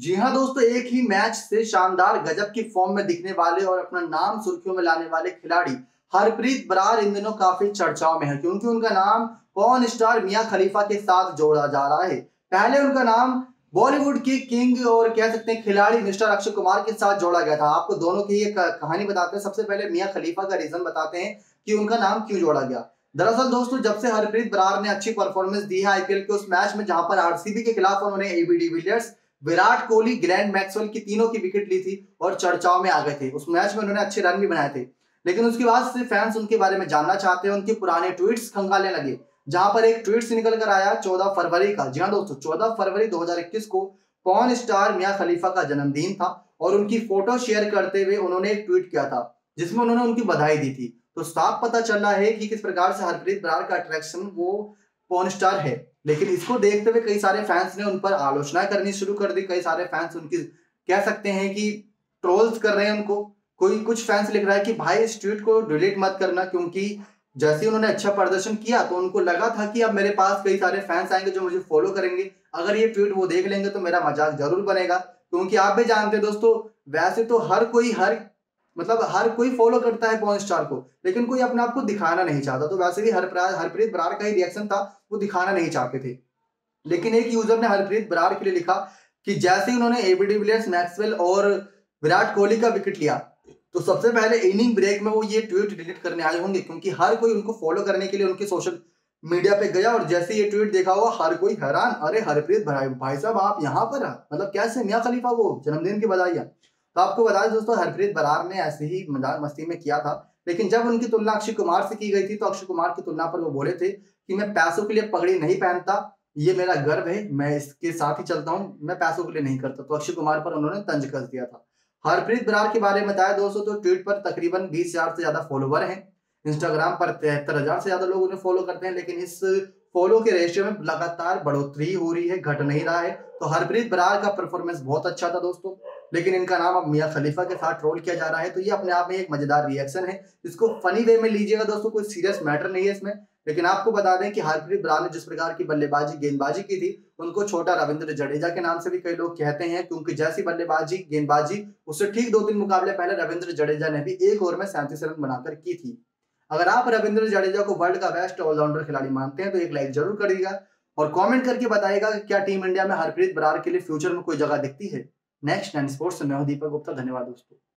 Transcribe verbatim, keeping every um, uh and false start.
जी हाँ दोस्तों, एक ही मैच से शानदार गजब की फॉर्म में दिखने वाले और अपना नाम सुर्खियों में लाने वाले खिलाड़ी हरप्रीत बरार इन दिनों काफी चर्चाओं में है, क्योंकि उनका नाम पॉर्न स्टार मियां खलीफा के साथ जोड़ा जा रहा है। पहले उनका नाम बॉलीवुड के किंग और कह सकते हैं खिलाड़ी मिस्टर अक्षय कुमार के साथ जोड़ा गया था। आपको दोनों की एक कहानी बताते हैं। सबसे पहले मियां खलीफा का रीजन बताते हैं कि उनका नाम क्यों जोड़ा गया। दरअसल दोस्तों, जब से हरप्रीत बरार ने अच्छी परफॉर्मेंस दी है आईपीएल के उस मैच में जहां पर आरसीबी के खिलाफ उन्होंने AB de Villiers, Virat Kohli, Glenn Maxwell की तीनों की विकेट ली थी और चर्चाओं में आ गए थे। उस मैच में उन्होंने अच्छे रन भी बनाए थे, लेकिन उसके बाद से फैंस उनके बारे में जानना चाहते हैं। उनके पुराने ट्वीट्स खंगालने लगे, जहां पर एक ट्वीट से निकल कर आया चौदह फरवरी का। जी हाँ दोस्तों, चौदह फरवरी दो हज़ार इक्कीस को पॉर्न स्टार मियां खलीफा का जन्मदिन था और उनकी फोटो शेयर करते हुए उन्होंने एक ट्वीट किया था जिसमें उन्होंने उनकी बधाई दी थी। तो साफ पता चल रहा है कि किस प्रकार से हरप्रीत बरार का अट्रैक्शन वो पॉर्न स्टार है। लेकिन इसको देखते हुए कई सारे फैंस ने उन पर आलोचना करनी शुरू कर दी। कई सारे फैंस उनकी कह सकते हैं कि ट्रोल्स कर रहे हैं उनको। कोई कुछ फैंस लिख रहा है कि भाई इस ट्वीट को डिलीट मत करना, क्योंकि जैसे ही उन्होंने अच्छा प्रदर्शन किया तो उनको लगा था कि अब मेरे पास कई सारे फैंस आएंगे जो मुझे फॉलो करेंगे। अगर ये ट्वीट वो देख लेंगे तो मेरा मजाक जरूर बनेगा, क्योंकि आप भी जानते हैं दोस्तों, वैसे तो हर कोई हर मतलब हर कोई फॉलो करता है पॉर्न स्टार को, लेकिन कोई अपने आप को दिखाना नहीं चाहता। तो वैसे भी हर हरप्रीत बरार का ही रिएक्शन था, वो दिखाना नहीं चाहते थे। लेकिन एक यूजर ने हरप्रीत बरार के लिए लिखा कि जैसे ही उन्होंने एबी डिविलियर्स, मैक्सवेल और विराट कोहली का विकेट लिया तो सबसे पहले इनिंग ब्रेक में वो ये ट्वीट डिलीट करने आए होंगे, क्योंकि हर कोई उनको फॉलो करने के लिए उनके सोशल मीडिया पे गया और जैसे ये ट्वीट देखा हुआ हर कोई हैरान, अरे हरप्रीत भाई भाई साहब आप यहाँ पर मतलब कैसे मियां खलीफा, वो जन्मदिन की बधाइयां। तो आपको बता दें दोस्तों, हरप्रीत बरार ने ऐसे ही मजाक मस्ती में किया था, लेकिन जब उनकी तुलना अक्षय कुमार से की गई थी तो अक्षय कुमार की तुलना पर वो बोले थे कि मैं पैसों के लिए पगड़ी नहीं पहनता, ये मेरा गर्व है, मैं इसके साथ ही चलता हूँ, मैं पैसों के लिए नहीं करता। तो अक्षय कुमार पर उन्होंने तंज कस दिया था। हरप्रीत बरार के बारे में बताया दोस्तों, तो ट्वीट पर तकरीबन बीस हजार से ज्यादा फॉलोवर हैं। इंस्टाग्राम पर तिहत्तर हजार से ज्यादा लोग उन्हें फॉलो करते हैं, लेकिन इस फॉलो के रेशियो में लगातार बढ़ोतरी हो रही है, घट नहीं रहा है। तो हरप्रीत बरार का परफॉर्मेंस बहुत अच्छा था दोस्तों, लेकिन इनका नाम अब मियां खलीफा के साथ ट्रोल किया जा रहा है। तो ये अपने आप में एक मजेदार रिएक्शन है, इसको फनी वे में लीजिएगा दोस्तों, कोई सीरियस मैटर नहीं है इसमें। लेकिन आपको बता दें कि हरप्रीत बरार ने जिस प्रकार की बल्लेबाजी गेंदबाजी की थी, उनको छोटा रविंद्र जडेजा के नाम से भी कई लोग कहते हैं, क्योंकि जैसी बल्लेबाजी गेंदबाजी उससे ठीक दो तीन मुकाबले पहले रविंद्र जडेजा ने भी एक ओवर में सैंतीस रन बनाकर की थी। अगर आप रविंद्र जडेजा को वर्ल्ड का बेस्ट ऑलराउंडर खिलाड़ी मानते हैं तो एक लाइक जरूर करिएगा और कमेंट करके बताइएगा कि क्या टीम इंडिया में हरप्रीत बरार के लिए फ्यूचर में कोई जगह दिखती है। नेक्स्ट नाइन स्पोर्ट्स से मैं हूं दीपक गुप्ता। धन्यवाद दोस्तों।